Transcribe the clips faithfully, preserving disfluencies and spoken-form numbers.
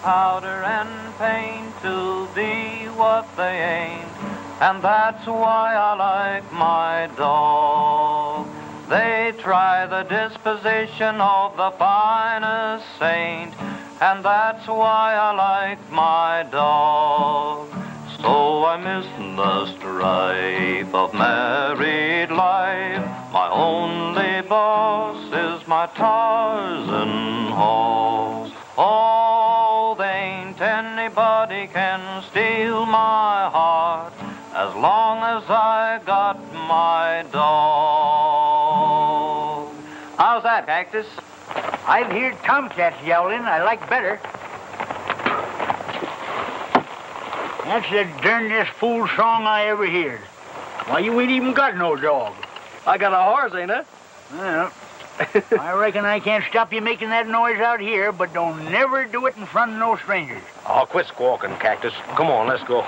powder and paint to be what they ain't. And that's why I like my dog. They try the disposition of the finest saint, and that's why I like my dog. So I miss the strife of married life. My only boss is my Tarzan horse. Oh, there ain't anybody can steal my heart as long as I got my dog. How's that, Cactus? I've heard tomcats yowling. I like better. That's the darndest fool song I ever heard. Why, you ain't even got no dog. I got a horse, ain't I? Well, I reckon I can't stop you making that noise out here, but don't never do it in front of no strangers. Oh, quit squawking, Cactus. Come on, let's go.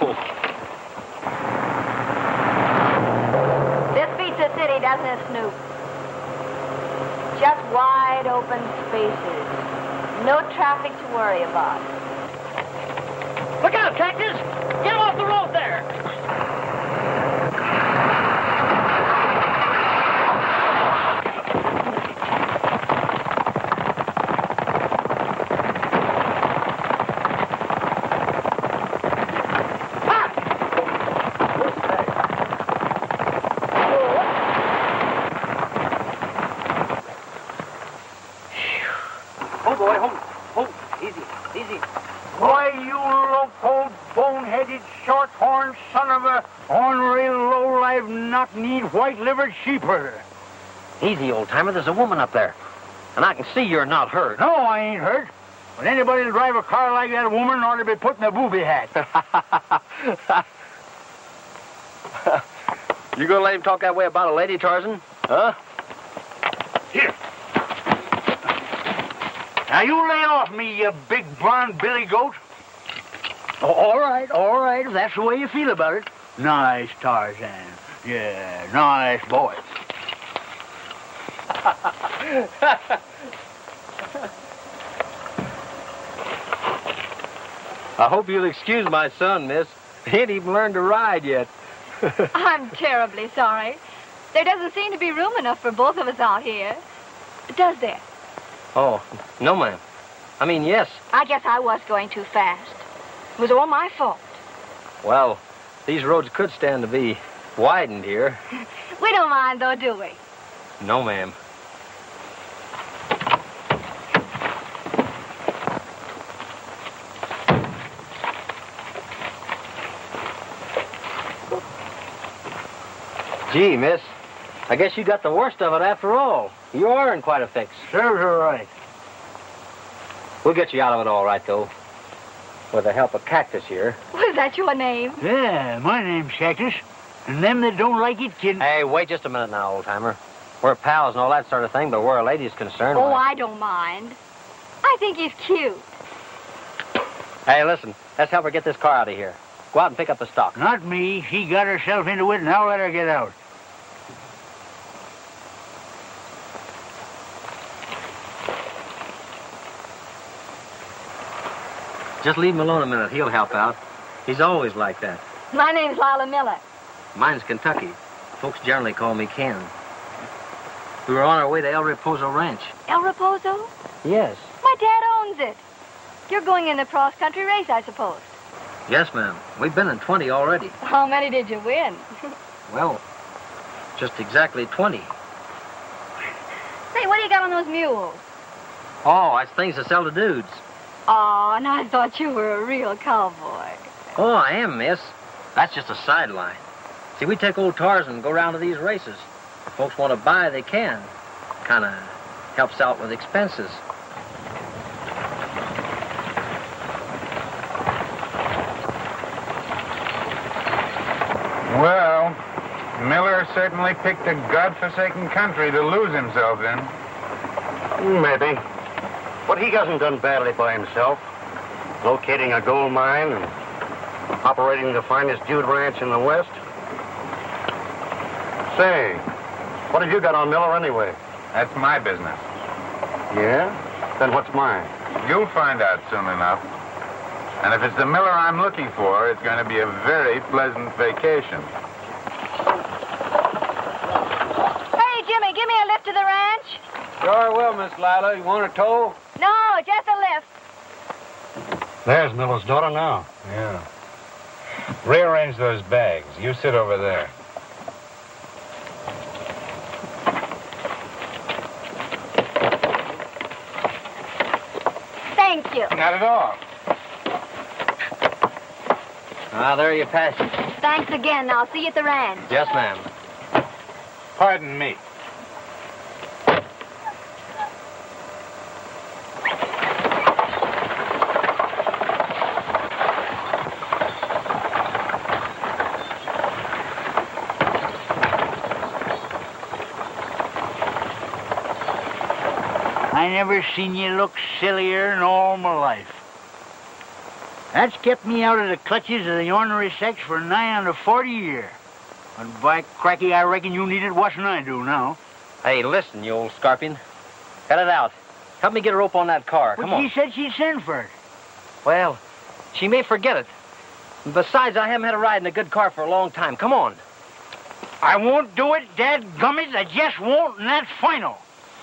This beats the city, doesn't it, Snoop? Just wide open spaces. No traffic to worry about. Look out, Cactus! Get off the road there! Hold, boy, hold. Hold. Easy, easy. Why, you low-cold, bone-headed, short-horned son of a ornery, low-life, knock-kneed, white-livered sheep-herder. Easy, old-timer. There's a woman up there. And I can see you're not hurt. No, I ain't hurt. But anybody that drive a car like that woman ought to be put in a booby hat. You gonna let him talk that way about a lady, Tarzan? Huh? Here. Now, you lay off me, you big blonde billy goat. Oh, all right, all right, if that's the way you feel about it. Nice, Tarzan. Yeah, nice boy. I hope you'll excuse my son, miss. He ain't even learned to ride yet. I'm terribly sorry. There doesn't seem to be room enough for both of us out here. Does there? Oh, no, ma'am. I mean, yes. I guess I was going too fast. It was all my fault. Well, these roads could stand to be widened here. We don't mind, though, do we? No, ma'am. Gee, miss, I guess you got the worst of it after all. You are in quite a fix. Serves her right. We'll get you out of it all right, though. With the help of Cactus here. Was that your name? Yeah, my name's Cactus. And them that don't like it can... Hey, wait just a minute now, old-timer. We're pals and all that sort of thing, but where a lady's concerned... Oh, why... I don't mind. I think he's cute. Hey, listen, let's help her get this car out of here. Go out and pick up the stock. Not me. She got herself into it, and I'll let her get out. Just leave him alone a minute. He'll help out. He's always like that. My name's Lila Miller. Mine's Kentucky. Folks generally call me Ken. We were on our way to El Reposo Ranch. El Reposo? Yes. My dad owns it. You're going in the cross-country race, I suppose. Yes, ma'am. We've been in twenty already. How many did you win? Well, just exactly twenty. Say, what do you got on those mules? Oh, that's things to sell to dudes. Oh, and I thought you were a real cowboy. Oh, I am, miss. That's just a sideline. See, we take old Tarzan and go round to these races. If folks want to buy, they can. Kind of helps out with expenses. Well, Miller certainly picked a godforsaken country to lose himself in. Maybe. But he hasn't done badly by himself. Locating a gold mine and operating the finest Jude ranch in the West. Say, what have you got on Miller anyway? That's my business. Yeah? Then what's mine? You'll find out soon enough. And if it's the Miller I'm looking for, it's going to be a very pleasant vacation. Hey, Jimmy, give me a lift to the ranch. Sure will, Miss Lila. You want a tow? No, just a lift. There's Miller's daughter now. Yeah. Rearrange those bags. You sit over there. Thank you. Not at all. Ah, there you pass it. Thanks again. I'll see you at the ranch. Yes, ma'am. Pardon me. I never seen you look sillier in all my life. That's kept me out of the clutches of the ornery sex for nigh on to forty years. And by cracky, I reckon you need it worse than I do now. Hey, listen, you old scorpion. Cut it out. Help me get a rope on that car. Come But on. she said she'd send for it. Well, she may forget it. Besides, I haven't had a ride in a good car for a long time. Come on. I won't do it, dadgummit. I just won't, and that's final.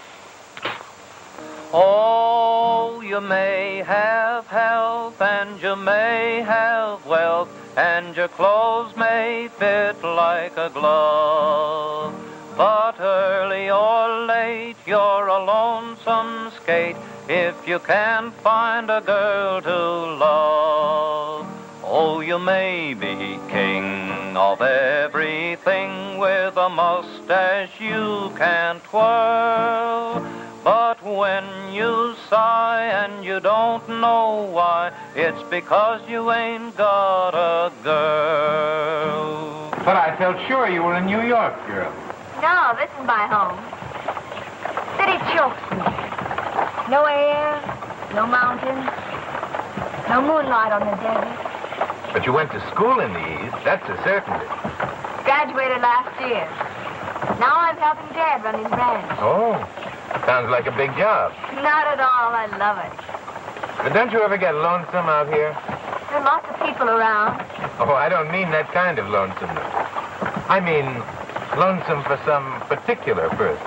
Oh, you may have health and you may have wealth and your clothes may fit like a glove. But early or late you're a lonesome skate if you can't find a girl to love. Oh, you may be king of everything with a mustache you can't twirl. But when you sigh and you don't know why, it's because you ain't got a girl. But I felt sure you were a New York girl. No, this is my home. City chokes me. No air, no mountains, no moonlight on the desert. But you went to school in the East. That's a certainty. Graduated last year. Now I'm helping Dad run his ranch. Oh, sounds like a big job. Not at all. I love it. But don't you ever get lonesome out here? There are lots of people around. Oh, I don't mean that kind of lonesomeness. I mean lonesome for some particular person.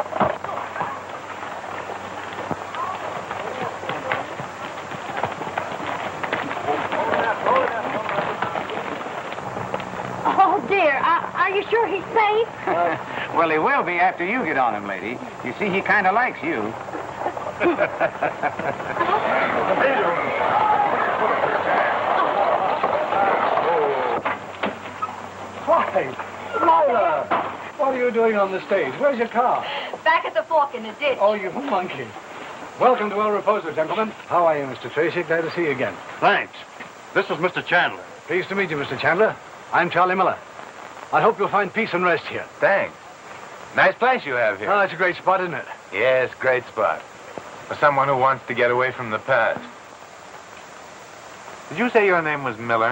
Oh, dear. Are, are you sure he's safe? Uh, well, he will be after you get on him, lady. You see, he kind of likes you. Why, Lila, what are you doing on the stage? Where's your car? Back at the fork in the ditch. Oh, you monkey. Welcome to El Reposo, gentlemen. How are you, Mister Tracy? Glad to see you again. Thanks. This is Mister Chandler. Pleased to meet you, Mister Chandler. I'm Charlie Miller. I hope you'll find peace and rest here. Thanks. Nice place you have here. Oh, it's a great spot, isn't it? Yes, great spot. For someone who wants to get away from the past. Did you say your name was Miller?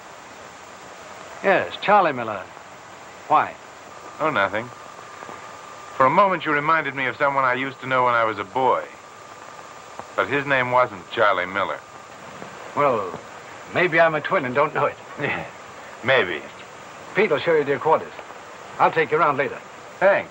Yes, Charlie Miller. Why? Oh, nothing. For a moment, you reminded me of someone I used to know when I was a boy. But his name wasn't Charlie Miller. Well, maybe I'm a twin and don't know it. Yeah, maybe. Pete will show you your quarters. I'll take you around later. Thanks.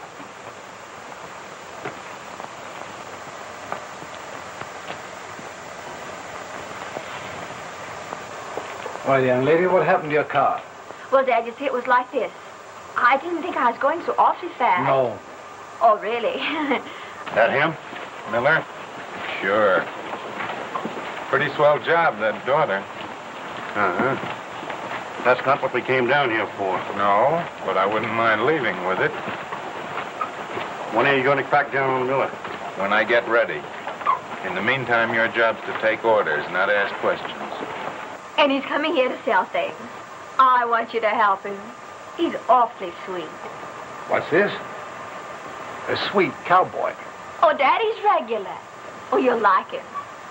Well, young lady, what happened to your car? Well, Dad, you see, it was like this. I didn't think I was going so awfully fast. No. Oh, really? That him? Miller? Sure. Pretty swell job, that daughter. Uh-huh. That's not what we came down here for. No, but I wouldn't mind leaving with it When are you going to crack down on Miller? when I get ready. In the meantime, your job's to take orders, not ask questions. And he's coming here to sell things. I want you to help him. He's awfully sweet. What's this? A sweet cowboy. Oh, Daddy's regular. Oh, you'll like him.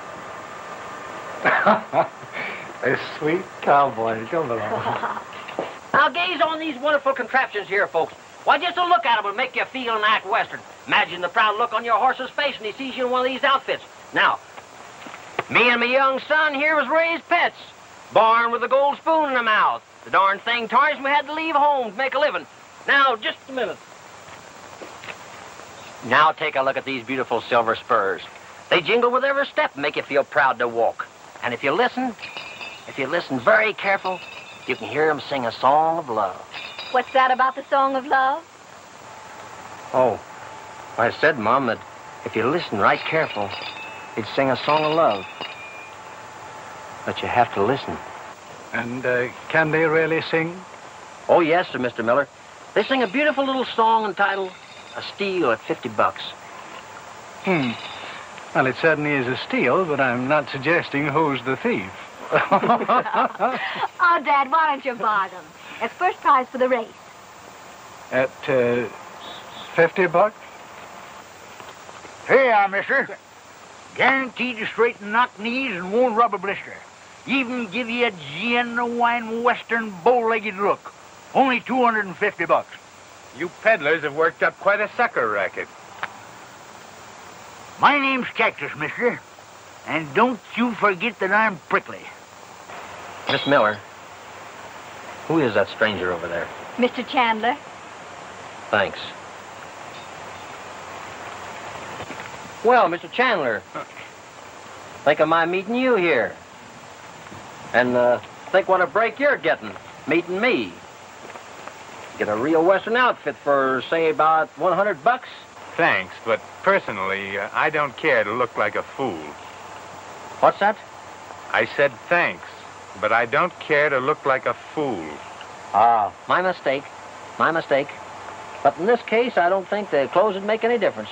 A sweet cowboy. Come along. Now gaze on these wonderful contraptions here, folks. Why, just to look at them will make you feel and act Western. Imagine the proud look on your horse's face when he sees you in one of these outfits. Now, Me and my young son here was raised pets. Born with a gold spoon in the mouth. The darn thing tore us, we had to leave home to make a living. Now, just a minute. Now take a look at these beautiful silver spurs. They jingle with every step and make you feel proud to walk. And if you listen, if you listen very careful, you can hear them sing a song of love. What's that about the song of love? Oh, I said, Mom, that if you listen right careful, he'd sing a song of love. But you have to listen. And uh, can they really sing? Oh, yes, sir, Mister Miller. They sing a beautiful little song entitled A Steal at fifty bucks. Hmm. Well, it certainly is a steal, but I'm not suggesting who's the thief. Oh, Dad, why don't you buy them? It's first prize for the race. At uh, fifty bucks? Here you are, mister. Guaranteed to straighten knock knees and won't rub a blister. Even give you a genuine western bow-legged look. Only two hundred fifty bucks. You peddlers have worked up quite a sucker racket. My name's Cactus, mister. And don't you forget that I'm prickly. Miss Miller, who is that stranger over there? Mister Chandler. Thanks. Well, Mister Chandler, think of my meeting you here. And uh, think what a break you're getting, meeting me. Get a real Western outfit for, say, about one hundred bucks. Thanks, but personally, uh, I don't care to look like a fool. What's that? I said thanks, but I don't care to look like a fool. Ah, my mistake. My mistake. But in this case, I don't think the clothes would make any difference.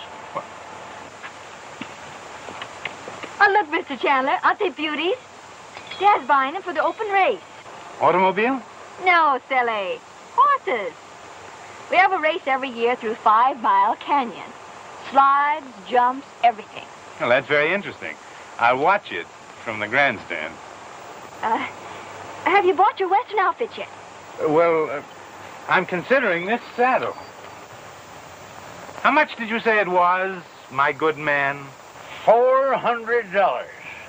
Oh, look, Mister Chandler, aren't they beauties? Dad's buying them for the open race. Automobile? No, silly. Horses. We have a race every year through Five Mile Canyon. Slides, jumps, everything. Well, that's very interesting. I'll watch it from the grandstand. Uh, have you bought your Western outfit yet? Uh, well, uh, I'm considering this saddle. How much did you say it was, my good man? Four hundred dollars.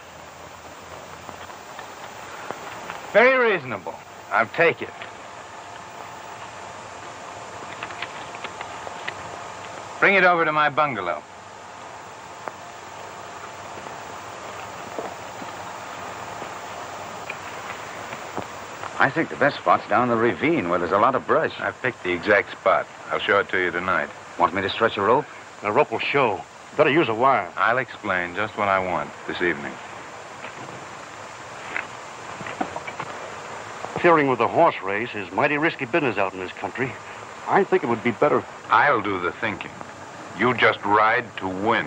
Very reasonable. I'll take it. Bring it over to my bungalow. I think the best spot's down the ravine where there's a lot of brush. I've picked the exact spot. I'll show it to you tonight. Want me to stretch a rope? The rope will show. Better use a wire. I'll explain just what I want this evening. Interfering with a horse race is mighty risky business out in this country. I think it would be better. I'll do the thinking. You just ride to win.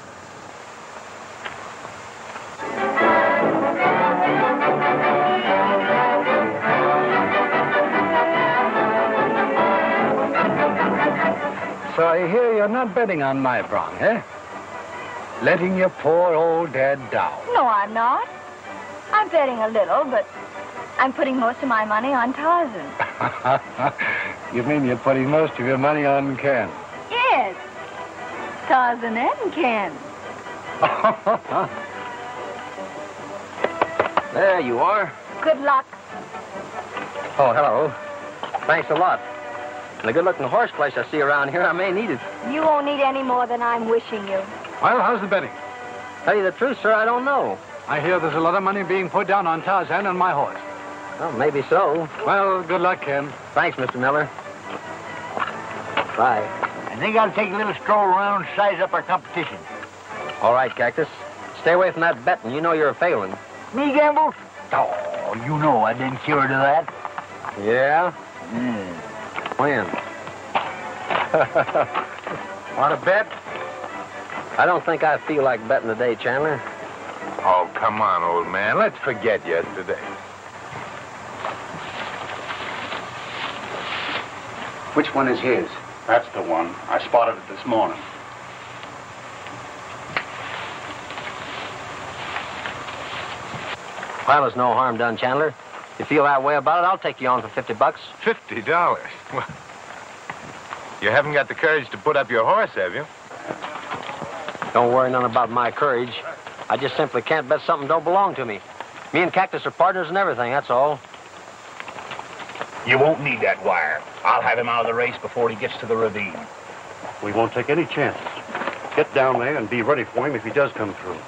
So I hear you're not betting on my bronc, eh? Letting your poor old dad down. No, I'm not. I'm betting a little, but I'm putting most of my money on Tarzan. You mean you're putting most of your money on Ken? Yes. Tarzan and Ken. There you are. Good luck. Oh, hello. Thanks a lot. And a good-looking horse place I see around here, I may need it. You won't need any more than I'm wishing you. Well, how's the betting? Tell you the truth, sir, I don't know. I hear there's a lot of money being put down on Tarzan and my horse. Well, maybe so. Well, good luck, Ken. Thanks, Mister Miller. Bye. I think I'll take a little stroll around and size up our competition. All right, Cactus. Stay away from that betting. You know you're failing. Me gamble? Oh, you know I've been cured of that. Yeah? Mm. When? Want to bet? I don't think I feel like betting today, Chandler. Oh, come on, old man. Let's forget yesterday. Which one is his? That's the one. I spotted it this morning. Well, there's no harm done, Chandler. If you feel that way about it, I'll take you on for fifty bucks. Fifty dollars? Well, you haven't got the courage to put up your horse, have you? Don't worry none about my courage. I just simply can't bet something don't belong to me. Me and Cactus are partners and everything, that's all. You won't need that wire. I'll have him out of the race before he gets to the ravine. We won't take any chances. Get down there and be ready for him if he does come through.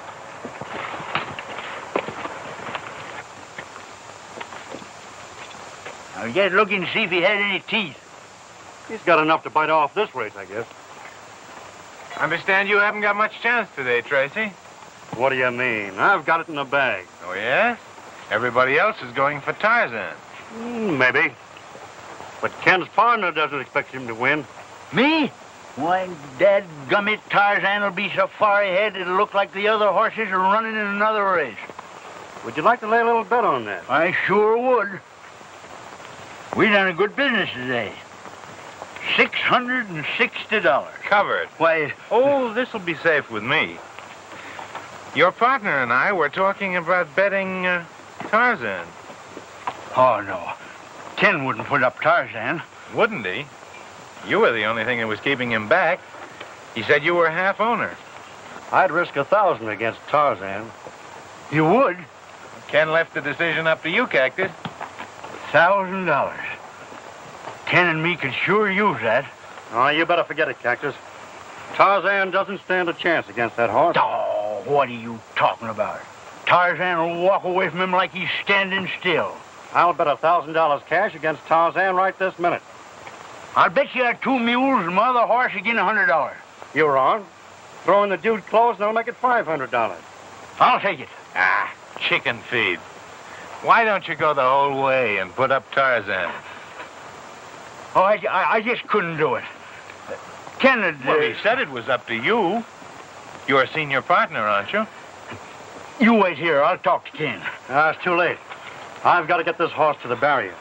I was just looking to see if he had any teeth. He's got enough to bite off this race, I guess. Understand you haven't got much chance today, Tracy. What do you mean? I've got it in the bag. Oh, yes? Everybody else is going for Tarzan. Mm, maybe. But Ken's partner doesn't expect him to win. Me? Why, dadgummit, Tarzan will be so far ahead it'll look like the other horses are running in another race. Would you like to lay a little bet on that? I sure would. We done a good business today. Six hundred and sixty dollars. Covered. Why, Oh, this'll be safe with me. Your partner and I were talking about betting uh, Tarzan. oh no. Ken wouldn't put up Tarzan. Wouldn't he? You were the only thing that was keeping him back. He said you were half owner. I'd risk a thousand against Tarzan. You would? Ken left the decision up to you, Cactus. Thousand dollars. Ken and me could sure use that. Oh, you better forget it, Cactus. Tarzan doesn't stand a chance against that horse. Oh, what are you talking about? Tarzan will walk away from him like he's standing still. I'll bet a thousand dollars cash against Tarzan right this minute. I'll bet you have two mules and my other horse again a hundred dollars. You're on. Throw in the dude clothes and I'll make it five hundred dollars. I'll take it. Ah, chicken feed. Why don't you go the whole way and put up Tarzan? Oh, I, I, I just couldn't do it. Ken had... Well, uh, he said it was up to you. You're a senior partner, aren't you? You wait here. I'll talk to Ken. Ah, it's too late. I've got to get this horse to the barrier.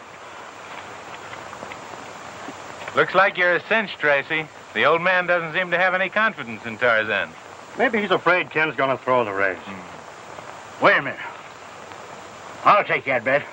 Looks like you're a cinch, Tracy. The old man doesn't seem to have any confidence in Tarzan. Maybe he's afraid Ken's going to throw the race. Wait a minute. I'll take that bet.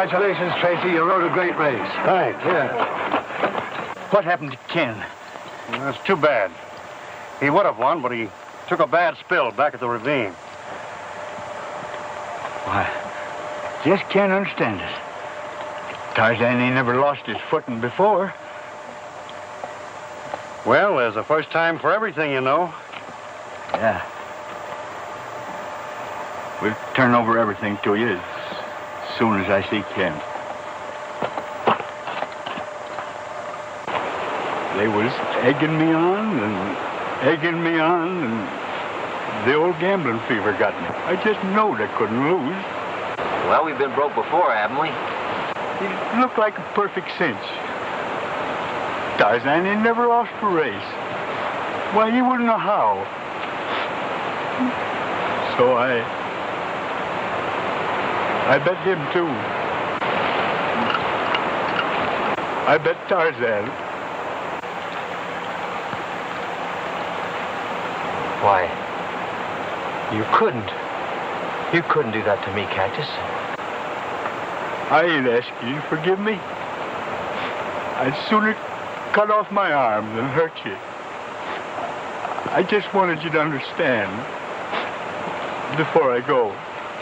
Congratulations, Tracy. You rode a great race. Thanks. Yeah. What happened to Ken? That's too bad. He would have won, but he took a bad spill back at the ravine. Why, just can't understand it. Tarzan ain't never lost his footing before. Well, there's a first time for everything, you know. Yeah. We'll turn over everything to you as soon as I see Ken. They was egging me on and egging me on, and the old gambling fever got me. I just knowed I couldn't lose. Well, we've been broke before, haven't we? It looked like a perfect cinch. Tarzan ain't never lost a race. Why, he wouldn't know how. So I... I bet him, too. I bet Tarzan. Why, you couldn't. You couldn't do that to me, Cactus. I ain't asking you to forgive me. I'd sooner cut off my arm than hurt you. I just wanted you to understand before I go.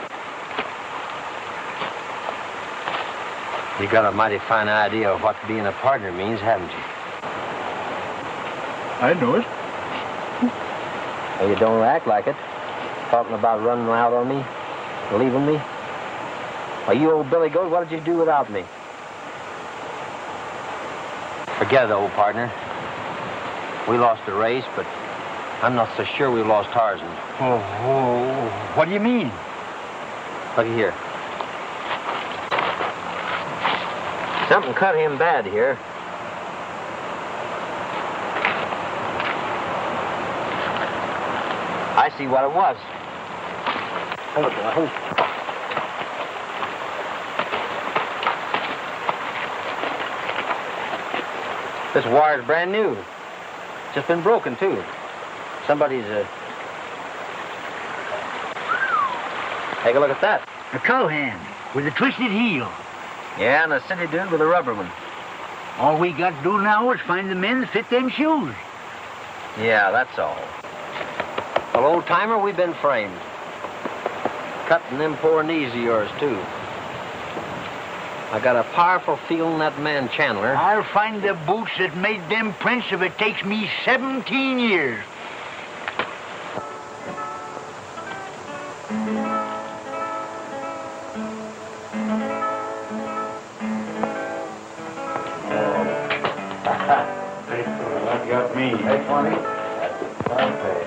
You got a mighty fine idea of what being a partner means, haven't you? I know it. Well, you don't act like it. Talking about running out on me, leaving me. Why, you old Billy Goat, what did you do without me? Forget it, old partner. We lost the race, but I'm not so sure we lost Tarzan. Oh, oh, what do you mean? Look here. Something cut him bad here. I see what it was. Hello, This wire's brand new. Just been broken, too. Somebody's, uh... Take a look at that. A cowhand with a twisted heel. Yeah, and a city dude with a rubber one. All we got to do now is find the men that fit them shoes. Yeah, that's all. Well, old timer, we've been framed. Cutting them poor knees of yours, too. I got a powerful feeling that man Chandler... I'll find the boots that made them prints if it takes me seventeen years. That got me. Hey, twenty. That's okay.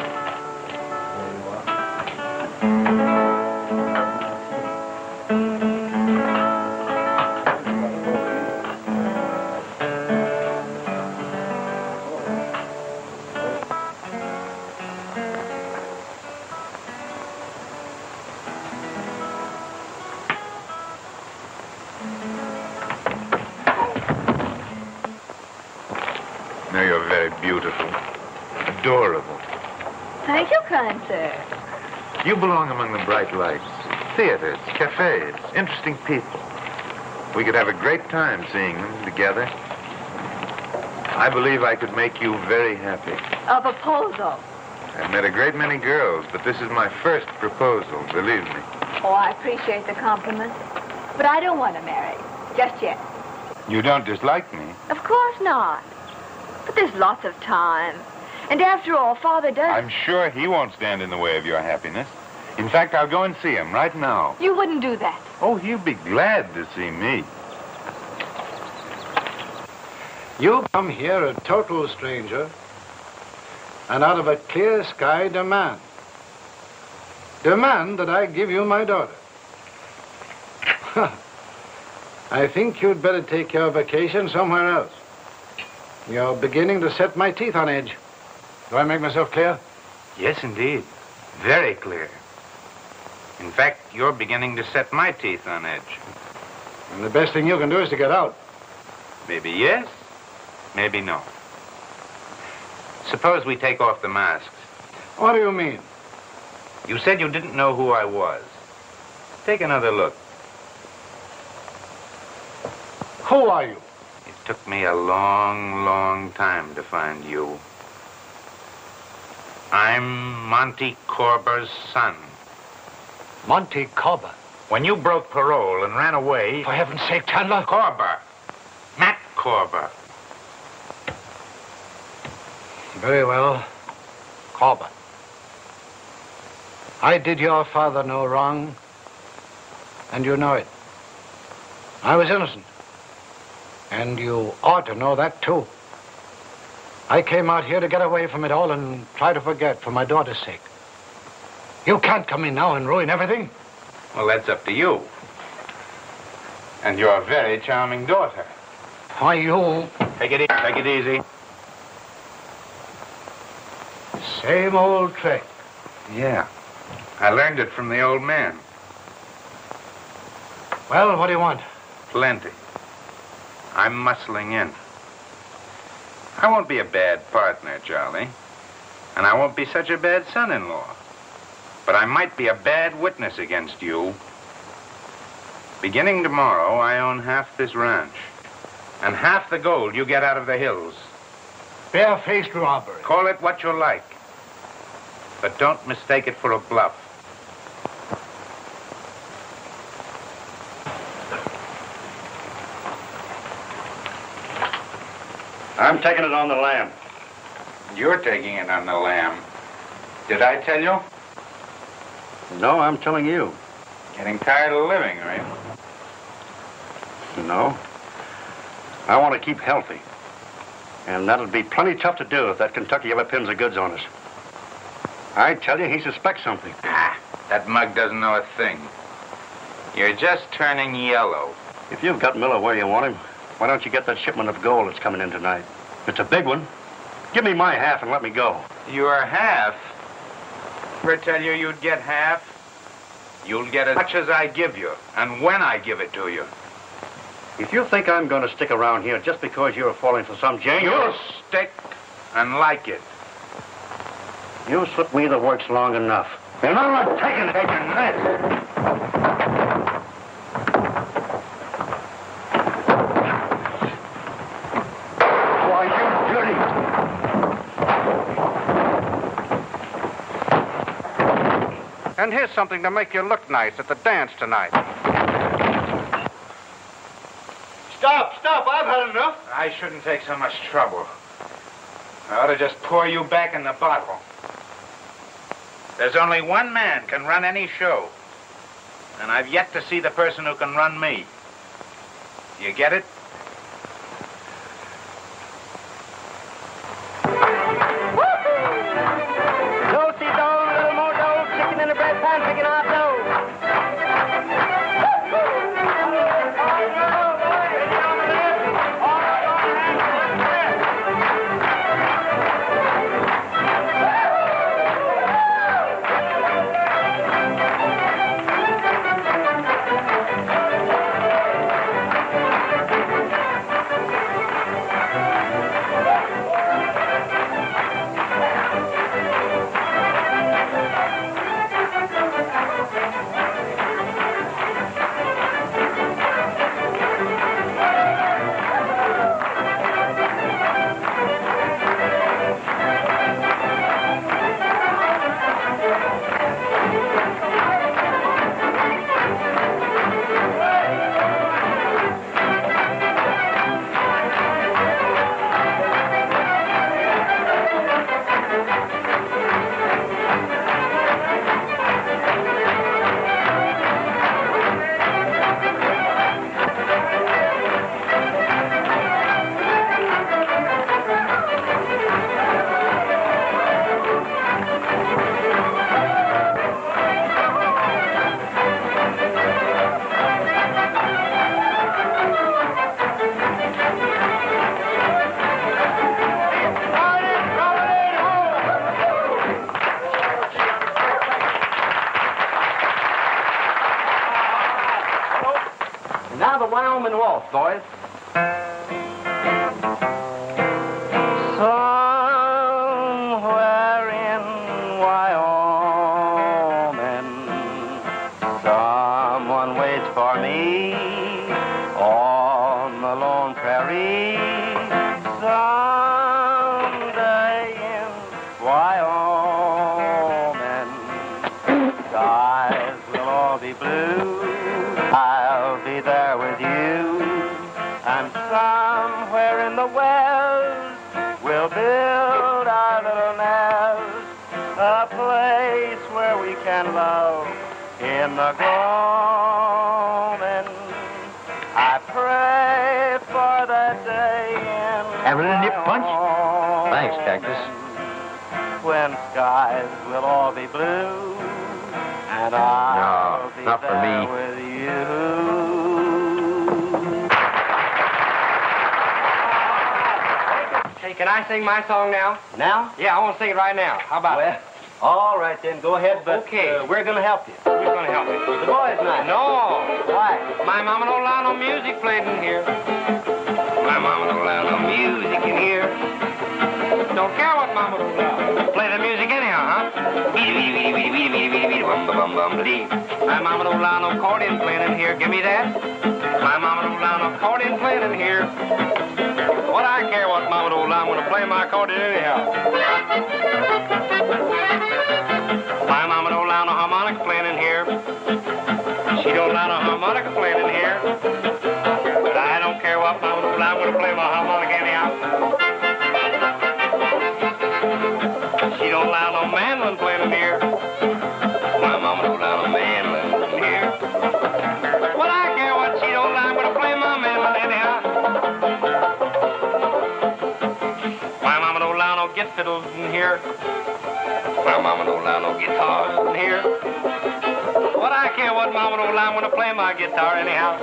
No, you're very beautiful. Adorable. Thank you, kind sir. You belong among the bright lights. Theaters, cafes, interesting people. We could have a great time seeing them together. I believe I could make you very happy. A proposal. I've met a great many girls, but this is my first proposal, believe me. Oh, I appreciate the compliment. But I don't want to marry. Just yet. You don't dislike me. Of course not. But there's lots of time. And after all, Father does... I'm sure he won't stand in the way of your happiness. In fact, I'll go and see him right now. You wouldn't do that. Oh, he'll be glad to see me. You come here a total stranger, and out of a clear sky demand. Demand that I give you my daughter. I think you'd better take your vacation somewhere else. You're beginning to set my teeth on edge. Do I make myself clear? Yes, indeed. Very clear. In fact, you're beginning to set my teeth on edge. And the best thing you can do is to get out. Maybe yes, maybe no. Suppose we take off the masks. What do you mean? You said you didn't know who I was. Take another look. Who are you? It took me a long, long time to find you. I'm Monty Corber's son. Monty Corber. When you broke parole and ran away... For heaven's sake, Chandler. Corber. Matt Corber. Very well. Corber. I did your father no wrong, and you know it. I was innocent. And you ought to know that, too. I came out here to get away from it all and try to forget for my daughter's sake. You can't come in now and ruin everything. Well, that's up to you. And your very charming daughter. Why, you... Take it easy. Take it easy. Same old trick. Yeah. I learned it from the old man. Well, what do you want? Plenty. I'm muscling in. I won't be a bad partner, Charlie. And I won't be such a bad son-in-law. But I might be a bad witness against you. Beginning tomorrow, I own half this ranch. And half the gold you get out of the hills. Barefaced robbery. Call it what you like. But don't mistake it for a bluff. I'm taking it on the lam. You're taking it on the lam. Did I tell you? No, I'm telling you. Getting tired of living, right? No. I want to keep healthy. And that'll be plenty tough to do if that Kentucky ever pins the goods on us. I tell you, he suspects something. Ah, that mug doesn't know a thing. You're just turning yellow. If you've got Miller where you want him, why don't you get that shipment of gold that's coming in tonight? It's a big one. Give me my half and let me go. Your half? Ever tell you you'd get half? You'll get as much as I give you, and when I give it to you. If you think I'm going to stick around here just because you're falling for some jang... You'll stick and like it. You slip me the works long enough. And I'm not taking taking this. Why, you dirty... And here's something to make you look nice at the dance tonight. Stop, stop, I've had enough. I shouldn't take so much trouble. I ought to just pour you back in the bottle. There's only one man can run any show. And I've yet to see the person who can run me. You get it? Dosey do, little more dough, chicken in the bread pan, picking hot dough. Now the Wyoming waltz, boys. Somewhere in Wyoming, someone waits for me on the we'll build our little nest, a place where we can love in the gloaming. I pray for that day in Have a little nip punch? Thanks, Cactus. when skies will all be blue, and I'll No, be not for there me. with you. Hey, can I sing my song now? Now? Yeah, I want to sing it right now. How about Well, it? all right then, go ahead, but Okay. uh, we're going to help you. Who's going to help me? The boys night. No. Why? My mama don't allow no music played in here. My mama don't allow no music in here. Don't care what mama don't allow. Play the music anyhow, huh? My mama don't allow no accordion playing in here. Give me that. My mama don't allow no accordion playing in here. What I care what mama don't allow, I'm going to play my accordion anyhow. My mama don't allow no harmonica playing in here. She don't allow no harmonica playing in here. But I don't care what mama don't allow, I'm going to play my harmonica anyhow. She don't allow no mandolin playing in here. My mama don't allow no mandolin in here. Well, I care what she don't allow, I'm going to play my mandolin anyhow. My mama don't allow no guitar fiddles in here. My mama don't allow no guitars in here. What I care what mama don't allow, I'm going to play my guitar anyhow.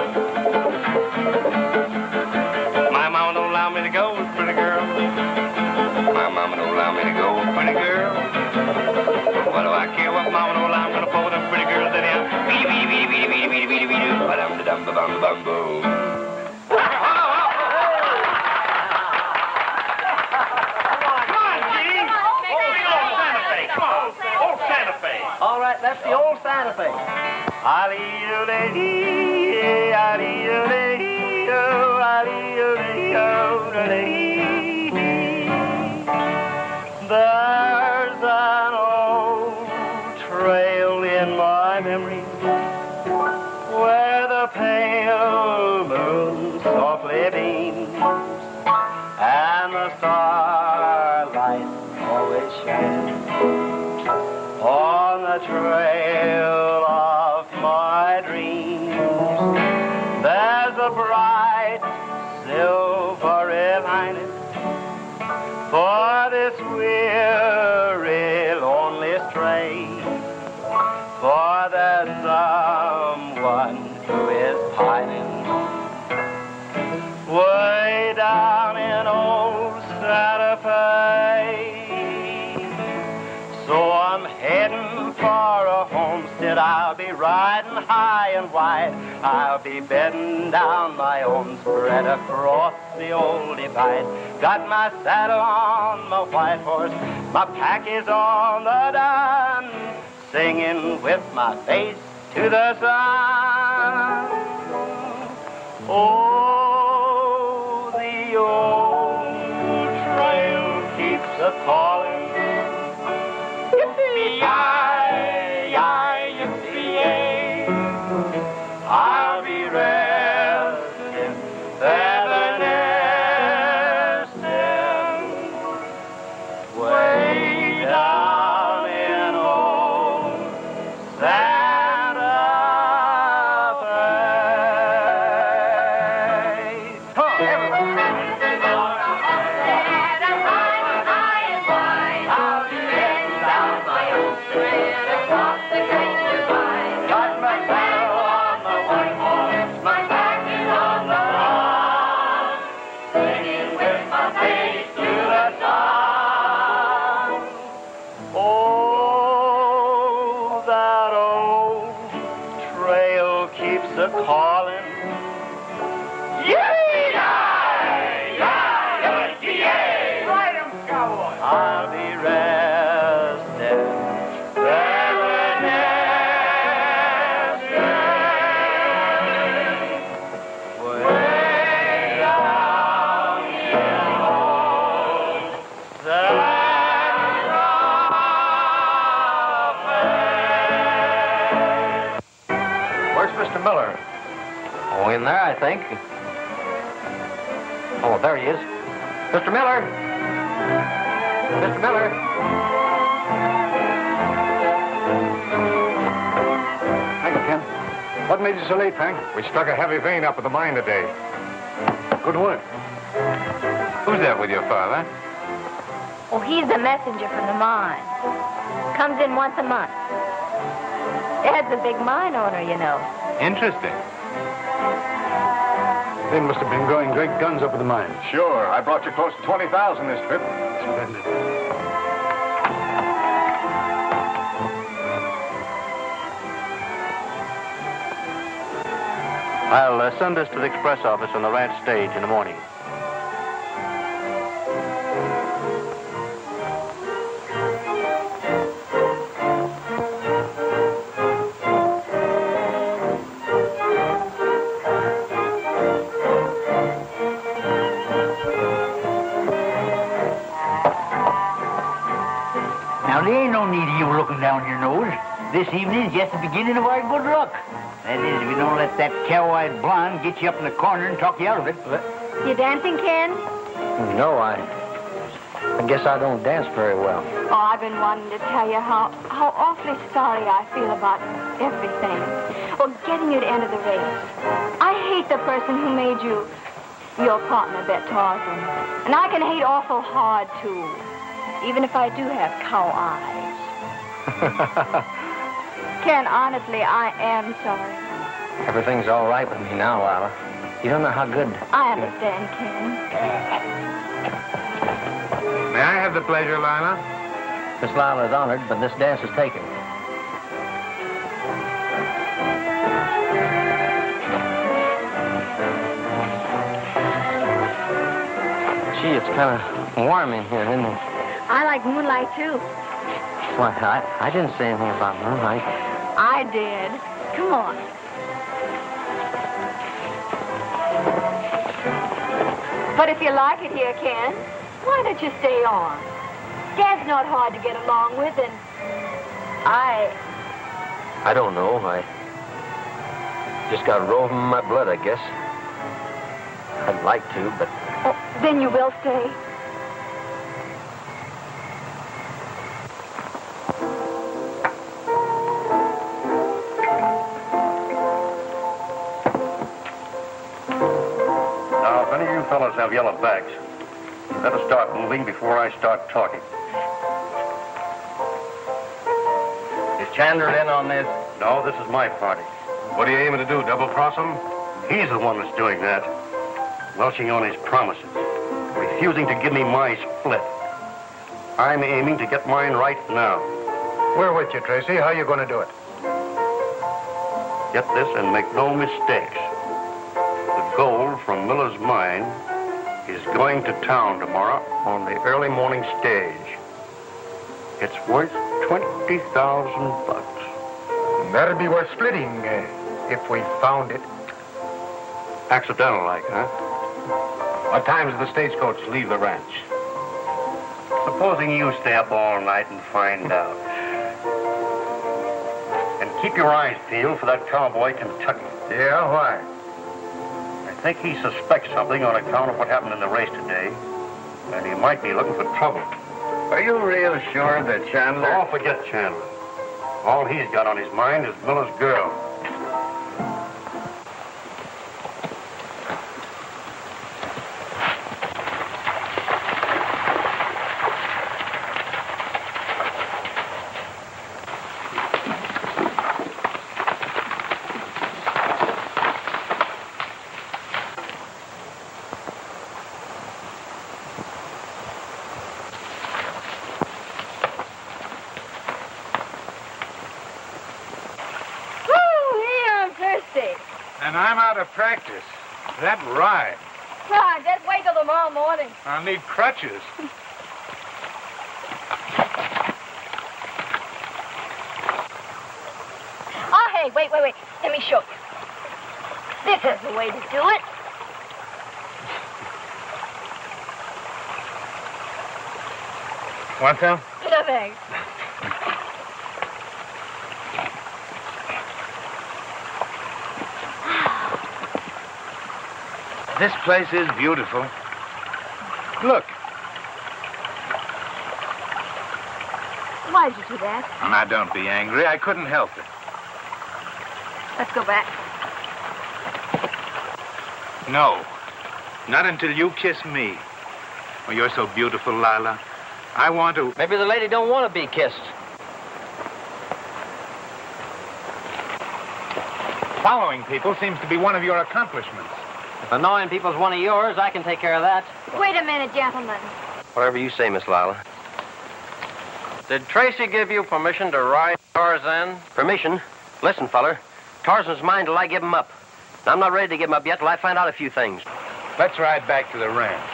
My mama don't allow me to go with pretty girl. My mama don't allow me to go with pretty girl. What do I care what mama don't allow, I'm going to pull with them pretty girls anyhow. Beady, beady, beady, beady, beady, beady, beady, beady, ba-dum, da-dum, ba-bum, bum, boom. All right, that's the old Santa Fe. Ali-oo-lay-dee, ali-oo-lay-dee-oh, ali-oo-lay-oh-lay-dee. There's an old trail in my memory where the pale moon softly beams and the starlight always shines on the trail of my dreams. There's a bright silvery lining for this weary, lonely stray. For there's someone who is pining way down in old Santa Fe. So I'm heading for a homestead. I'll be riding high and wide. I'll be bedding down my own spread across the old divide. Got my saddle on my white horse, my pack is on the down, singing with my face to the sun. Oh, the old trail keeps a-calling. I'll be resting, feather nesting, way down in old Santa Fe. Huh, everybody. I'll be heading down my old street across the great divide. Got my saddle on the white horse, my back is on the lawn, singing with my face to the sun. Oh, that old trail keeps a-calling. Yippee-yi-yi-yi-yi! Ride 'em, cowboy! I'll be resting, feather nesting, way down in old Santa Fe. Where's Mister Miller? Oh, in there, I think. Oh, there he is. Mister Miller! Mister Miller. Thank you, Ken. What made you so late, Frank? We struck a heavy vein up at the mine today. Good work. Who's that with your father? Oh, he's the messenger from the mine. Comes in once a month. Dad's a big mine owner, you know. Interesting. They must have been growing great guns up at the mine. Sure. I brought you close to twenty thousand this trip. Splendid. I'll uh, send this to the express office on the ranch stage in the morning. Now, there ain't no need of you looking down your nose. This evening's just the beginning of our good luck. That is, if you don't let that cow-eyed blonde get you up in the corner and talk you out of it. You dancing, Ken? No, I... I guess I don't dance very well. Oh, I've been wanting to tell you how, how awfully sorry I feel about everything. Well, getting you to enter the race. I hate the person who made you your partner, Bet Tarzan. And I can hate awful hard, too. Even if I do have cow eyes. Ken, honestly, I am sorry. Everything's all right with me now, Lila. You don't know how good... I understand, Ken. May I have the pleasure, Lila? Miss Lila is honored, but this dance is taken. Gee, it's kind of warm in here, isn't it? I like moonlight, too. Why, I, I didn't say anything about moonlight. I did. Come on. But if you like it here, Ken, why don't you stay on? Dad's not hard to get along with, and I... I don't know. I just got roving in my blood, I guess. I'd like to, but... Oh, then you will stay. Fellas have yellow bags. You better start moving before I start talking. Is Chandler in on this? No, this is my party. What are you aiming to do, double-cross him? He's the one that's doing that. Welching on his promises. Refusing to give me my split. I'm aiming to get mine right now. We're with you, Tracy. How are you going to do it? Get this and make no mistakes. The gold from Miller's mine is going to town tomorrow on the early morning stage. It's worth twenty thousand bucks. That'd be worth splitting uh, if we found it. Accidental like, huh? What time does the stagecoach leave the ranch? Supposing you stay up all night and find out. And keep your eyes peeled for that cowboy, Kentucky. Yeah, why? I think he suspects something on account of what happened in the race today. And he might be looking for trouble. Are you real sure that Chandler... Oh, forget Chandler. All he's got on his mind is Miller's girl. And I'm out of practice. That ride. Ah, just wait till tomorrow morning. I'll need crutches. Oh, hey, wait, wait, wait. Let me show you. This is the way to do it. Want some? No, thanks. This place is beautiful. Look. Why did you do that? Now, don't be angry. I couldn't help it. Let's go back. No. Not until you kiss me. Oh, you're so beautiful, Lila. I want to... Maybe the lady don't want to be kissed. Following people seems to be one of your accomplishments. If annoying people's one of yours, I can take care of that. Wait a minute, gentlemen. Whatever you say, Miss Lila. Did Tracy give you permission to ride Tarzan? Permission? Listen, feller. Tarzan's mine till I give him up. And I'm not ready to give him up yet till I find out a few things. Let's ride back to the ranch.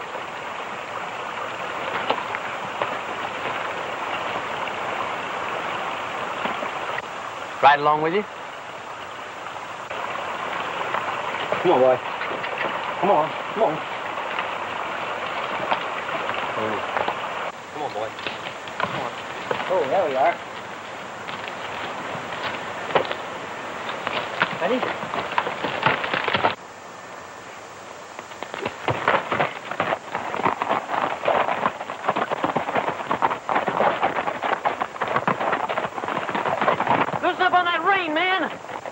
Ride along with you? Come on, boy. Come on, come on. Come on, boy. Come on. Oh, there we are. Ready? Loosen up on that rein, man!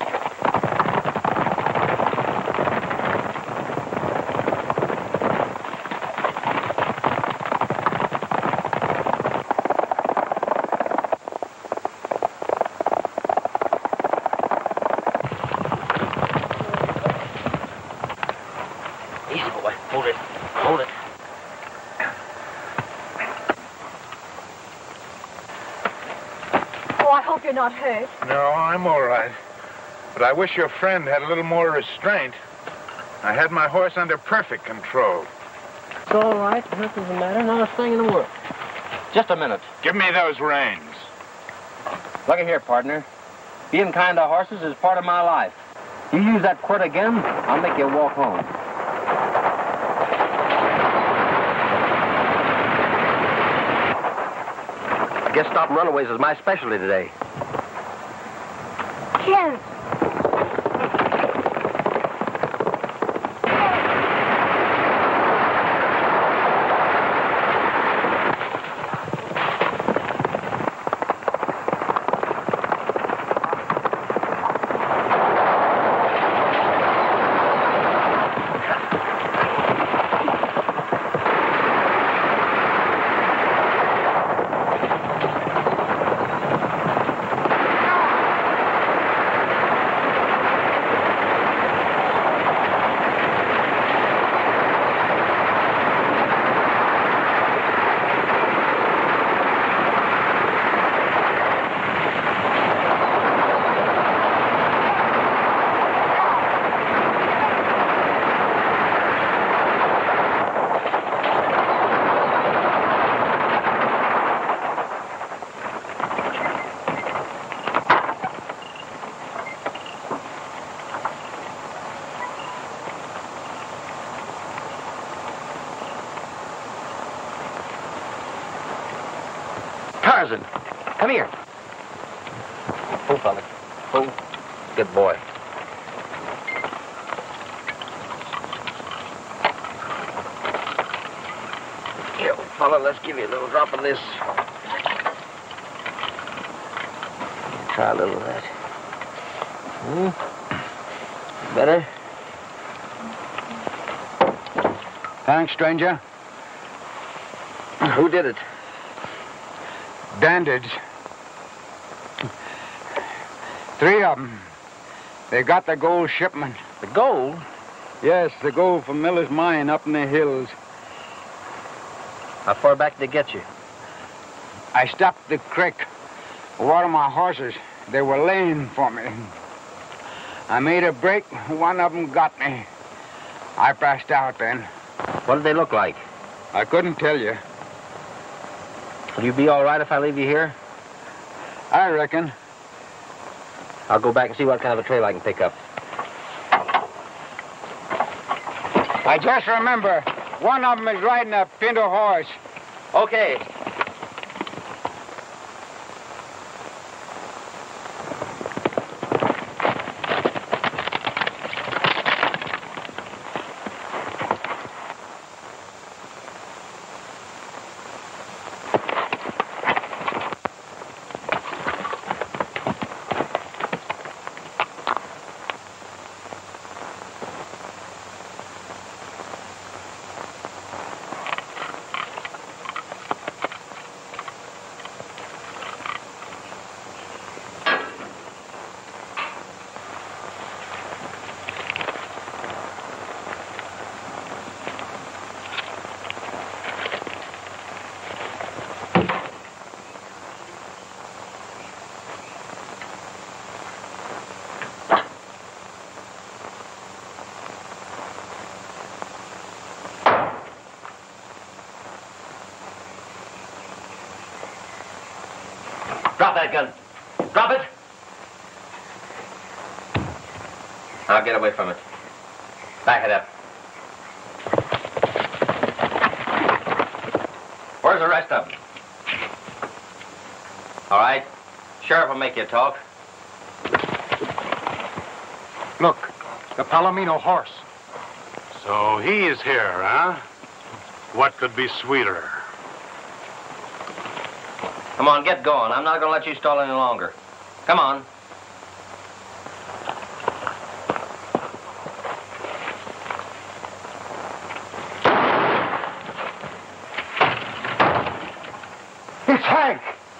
You're not hurt. No, I'm all right. But I wish your friend had a little more restraint. I had my horse under perfect control. It's all right. Nothing's the matter. Not a thing in the world. Just a minute. Give me those reins. Look at here, partner. Being kind to horses is part of my life. You use that quirt again, I'll make you walk home. I guess stopping runaways is my specialty today. Ken. Tarzan, come here. Oh, fella. Oh, good boy. Here, old fella, let's give you a little drop of this. Try a little of that. Hmm? Better? Thanks, stranger. Who did it? Bandits. Three of them. They got the gold shipment. The gold? Yes, the gold from Miller's mine up in the hills. How far back did they get you? I stopped the creek. Water my horses. They were laying for me. I made a break. One of them got me. I passed out then. What did they look like? I couldn't tell you. Will you be all right if I leave you here? I reckon. I'll go back and see what kind of a trail I can pick up. I just remember, one of them is riding a pinto horse. Okay. Drop that gun. Drop it. Now get away from it. Back it up. Where's the rest of them? All right. Sheriff will make you talk. Look, the Palomino horse. So he is here, huh? What could be sweeter? Come on, get going. I'm not going to let you stall any longer. Come on. It's Hank!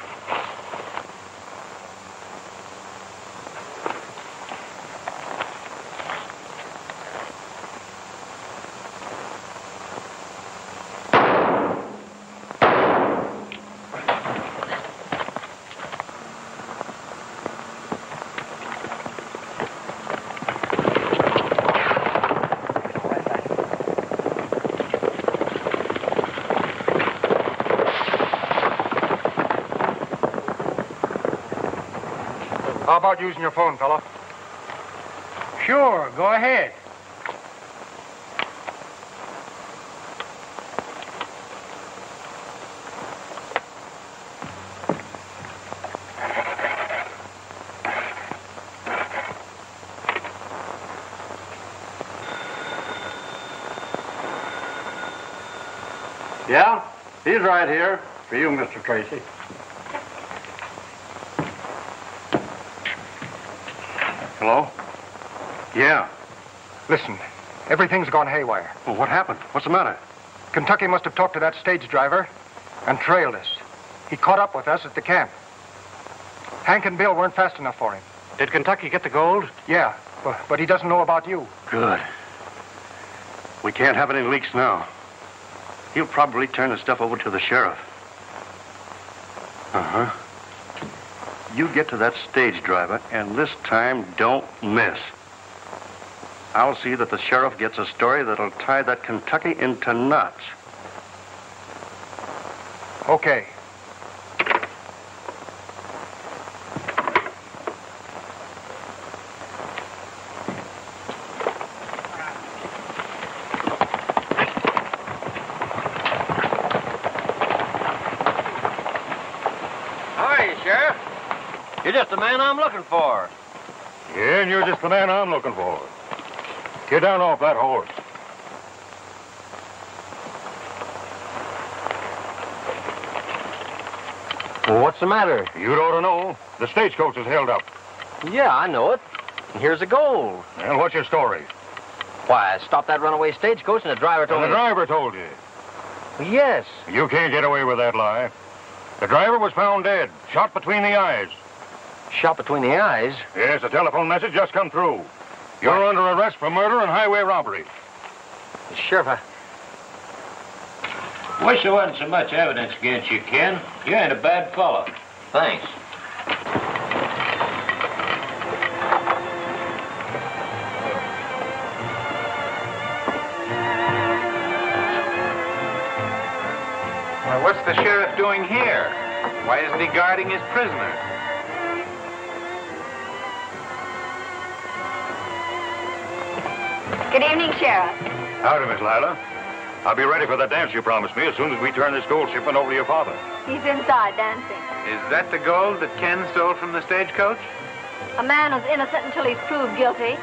How about using your phone, fella? Sure, go ahead. Yeah, he's right here. For you, Mister Tracy. Hello? Yeah. Listen, everything's gone haywire. Well, what happened? What's the matter? Kentucky must have talked to that stage driver and trailed us. He caught up with us at the camp. Hank and Bill weren't fast enough for him. Did Kentucky get the gold? Yeah, but, but he doesn't know about you. Good. We can't have any leaks now. He'll probably turn the stuff over to the sheriff. Uh-huh. You get to that stage driver, and this time, don't miss. I'll see that the sheriff gets a story that'll tie that Kentucky into knots. Okay. You're just the man I'm looking for. Yeah, and you're just the man I'm looking for. Get down off that horse. Well, what's the matter? You'd ought to know. The stagecoach is held up. Yeah, I know it. And here's the gold. And what's your story? Why, I stopped that runaway stagecoach and the driver told and me... the driver told you? Yes. You can't get away with that lie. The driver was found dead, shot between the eyes. Shot between the eyes? Yes, a telephone message just come through. You're what? under arrest for murder and highway robbery. Sheriff, I... Wish there wasn't so much evidence against you, Ken. You ain't a bad fellow. Thanks. Well, what's the sheriff doing here? Why isn't he guarding his prisoner? Good evening, Sheriff. Howdy, Miss Lila. I'll be ready for the dance you promised me as soon as we turn this gold shipment over to your father. He's inside dancing. Is that the gold that Ken stole from the stagecoach? A man who's innocent until he's proved guilty.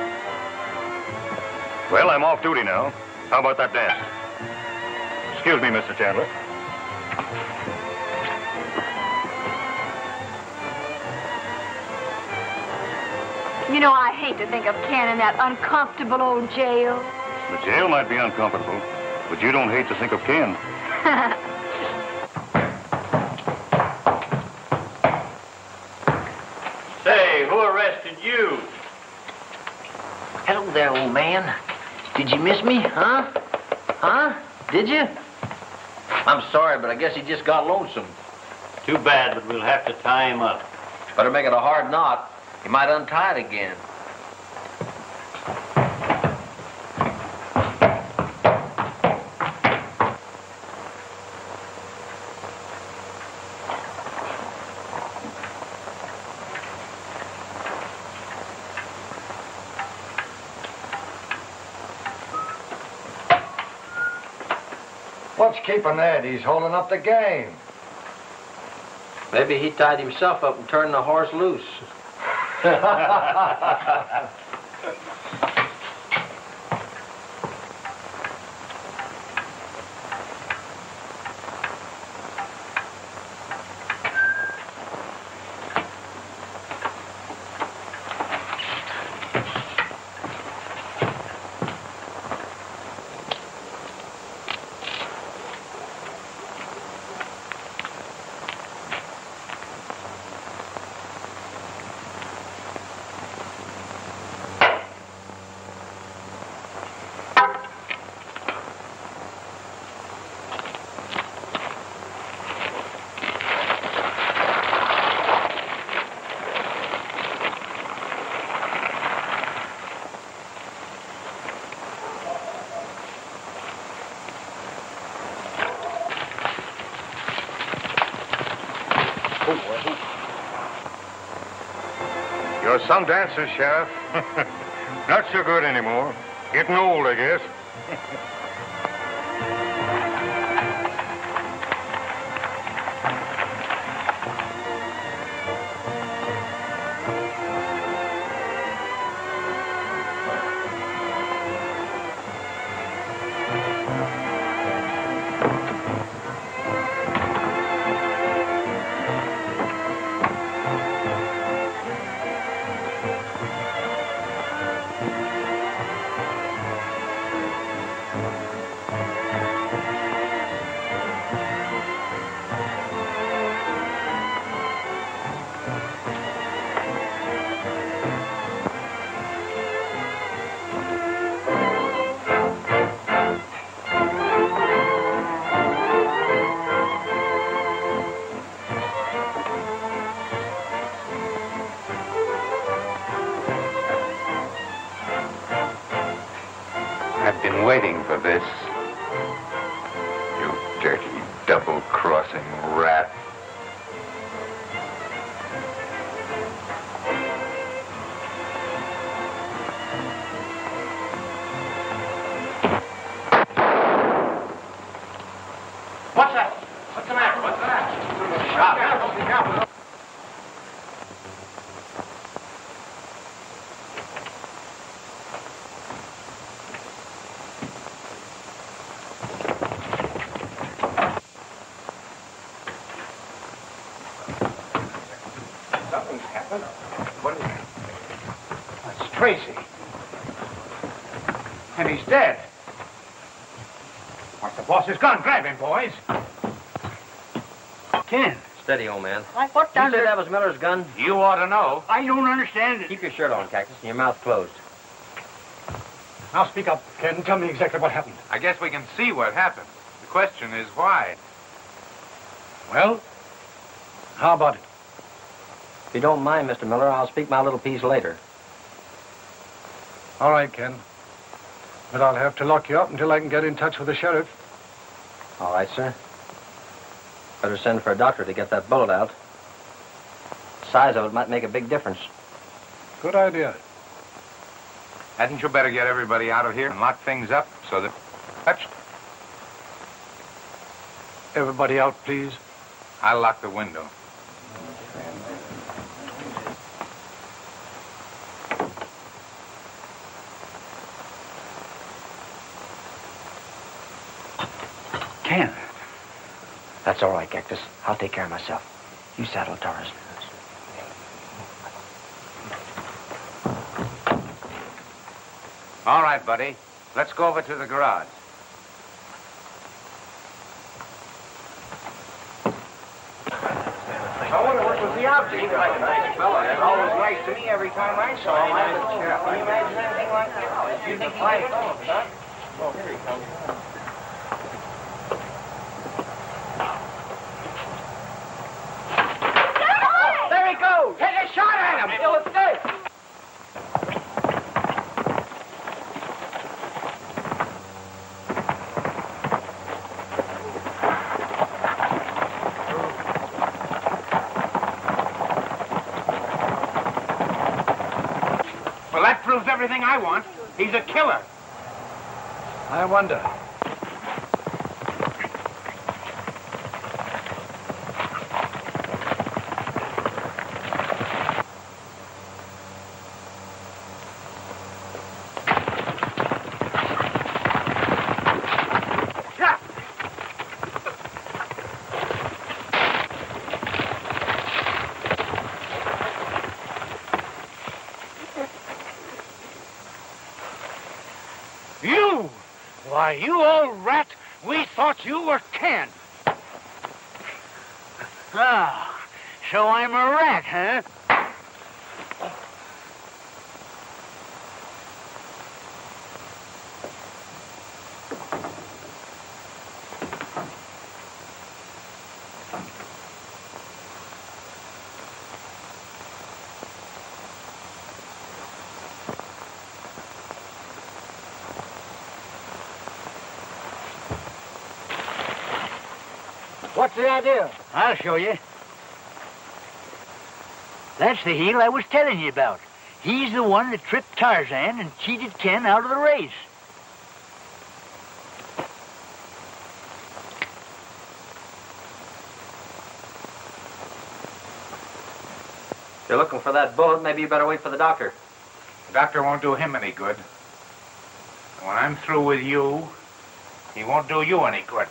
Well, I'm off duty now. How about that dance? Excuse me, Mister Chandler. You know, I hate to think of Ken in that uncomfortable old jail. The jail might be uncomfortable, but you don't hate to think of Ken. Say, who arrested you? Hello there, old man. Did you miss me, huh? Huh? Did you? I'm sorry, but I guess he just got lonesome. Too bad, but we'll have to tie him up. Better make it a hard knot. He might untie it again. What's keeping Ed? He's holding up the game. Maybe he tied himself up and turned the horse loose. You're some dancer, Sheriff. Not so good anymore. Getting old, I guess. I've been waiting for this. You dirty, double-crossing rat. What's that? What's the matter? What's the matter? Stop. Be careful. Something's happened. What is it? That's Tracy. And he's dead. What's the boss's gun? Grab him, boys. Ken. Steady, old man. I what You down said there? that was Miller's gun? You ought to know. I don't understand it. Keep your shirt on, Cactus, and your mouth closed. Now speak up, Ken. Tell me exactly what happened. I guess we can see what happened. The question is why. Well, how about it? If you don't mind, Mister Miller, I'll speak my little piece later. All right, Ken. But I'll have to lock you up until I can get in touch with the sheriff. All right, sir. Better send for a doctor to get that bullet out. The size of it might make a big difference. Good idea. Hadn't you better get everybody out of here and lock things up so that... Touch. Everybody out, please. I'll lock the window. Ken. That's all right, Cactus. I'll take care of myself. You saddle Taurus. All right, buddy. Let's go over to the garage. I wonder what was the object. Like a nice fella. It's always nice to me every time I saw him. Can you imagine anything like that? You think he's a fellow, huh? Oh, here he comes. There he goes! Take a shot at him! He'll escape! Well, that proves everything I want. He's a killer. I wonder. Why, you old rat, we thought you were Ken. Ah, so I'm a rat, huh? What's the idea? I'll show you. That's the heel I was telling you about. He's the one that tripped Tarzan and cheated Ken out of the race. If you're looking for that bullet, maybe you better wait for the doctor. The doctor won't do him any good. And when I'm through with you, he won't do you any good.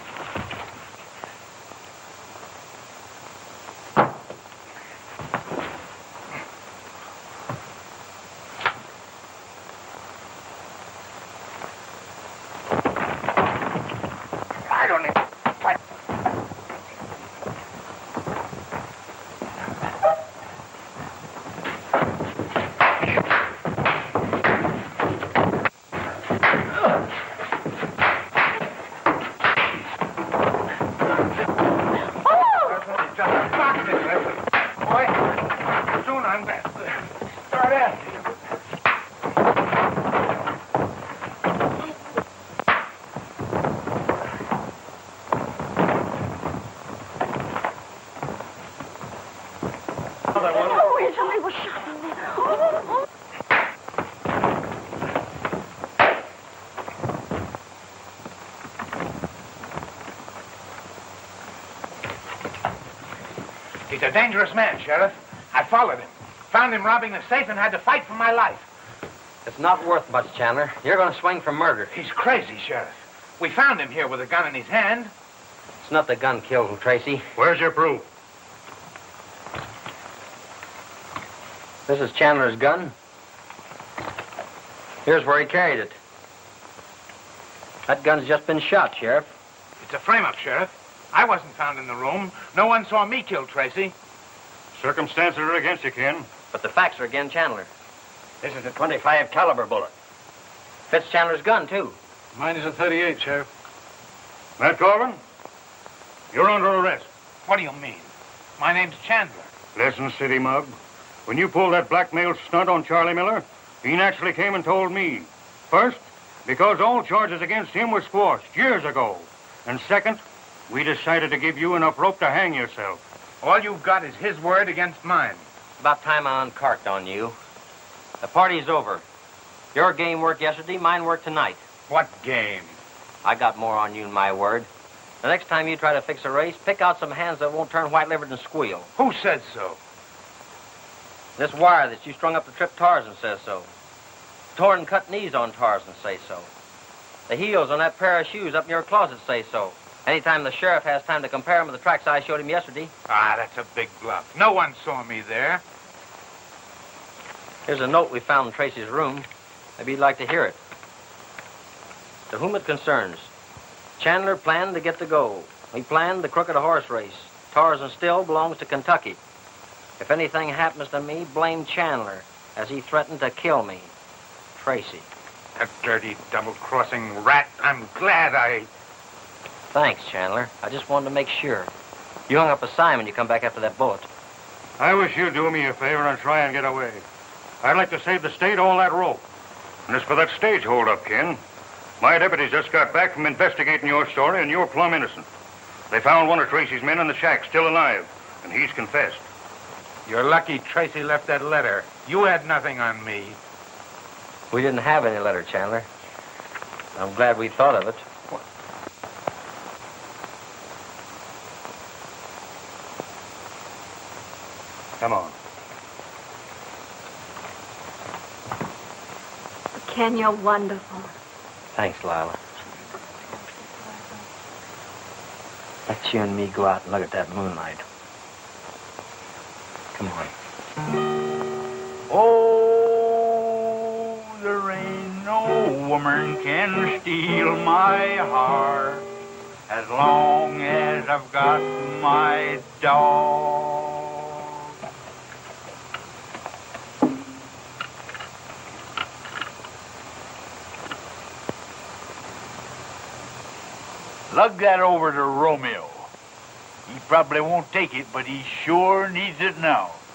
He's a dangerous man, Sheriff. I followed him, found him robbing the safe, and had to fight for my life. It's not worth much, Chandler. You're going to swing for murder. He's crazy, Sheriff. We found him here with a gun in his hand. It's not the gun killed him, Tracy. Where's your proof? This is Chandler's gun. Here's where he carried it. That gun's just been shot, Sheriff. It's a frame-up, Sheriff. I wasn't found in the room. No one saw me kill Tracy. Circumstances are against you, Ken. But the facts are against Chandler. This is a twenty-five caliber bullet. Fits Chandler's gun, too. Mine is a thirty-eight, Sheriff. Matt Corbin, you're under arrest. What do you mean? My name's Chandler. Listen, City Mug. When you pulled that blackmail stunt on Charlie Miller, he naturally came and told me. First, because all charges against him were squashed years ago. And second, we decided to give you enough rope to hang yourself. All you've got is his word against mine. About time I uncarked on you. The party's over. Your game worked yesterday, mine worked tonight. What game? I got more on you than my word. The next time you try to fix a race, pick out some hands that won't turn white-livered and squeal. Who said so? This wire that you strung up to trip Tarzan says so. Torn and cut knees on Tarzan say so. The heels on that pair of shoes up in your closet say so. Anytime the sheriff has time to compare them with the tracks I showed him yesterday. Ah, that's a big bluff. No one saw me there. Here's a note we found in Tracy's room. Maybe you'd like to hear it. To whom it concerns, Chandler planned to get the gold. He planned the crooked horse race. Tarzan still belongs to Kentucky. If anything happens to me, blame Chandler, as he threatened to kill me. Tracy. That dirty, double-crossing rat. I'm glad I... Thanks, Chandler. I just wanted to make sure. You hung up a sign when you come back after that bullet. I wish you'd do me a favor and try and get away. I'd like to save the state all that rope. And as for that stage holdup, Ken, my deputies just got back from investigating your story, and you're plumb innocent. They found one of Tracy's men in the shack, still alive, and he's confessed. You're lucky Tracy left that letter. You had nothing on me. We didn't have any letter, Chandler. I'm glad we thought of it. Come on. Ken, you're wonderful. Thanks, Lila. Let you and me go out and look at that moonlight. Come on. Oh, there ain't no woman can steal my heart as long as I've got my dog. Lug that over to Romeo. He probably won't take it, but he sure needs it now.